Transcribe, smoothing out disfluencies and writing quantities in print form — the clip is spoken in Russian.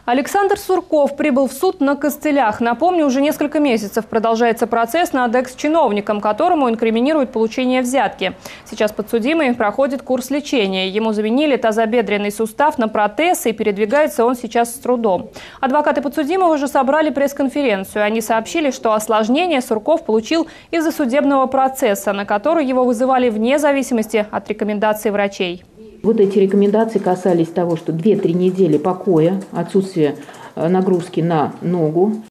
Александр Сурков прибыл в суд на костылях. Напомню, уже несколько месяцев продолжается процесс над экс-чиновником, которому инкриминируют получение взятки. Сейчас подсудимый проходит курс лечения. Ему заменили тазобедренный сустав на протез, и передвигается он сейчас с трудом. Адвокаты подсудимого же собрали пресс-конференцию. Они сообщили, что осложнение Сурков получил из-за судебного процесса, на который его вызывали вне зависимости от рекомендаций врачей. Вот эти рекомендации касались того, что 2-3 недели покоя, отсутствие нагрузки на ногу,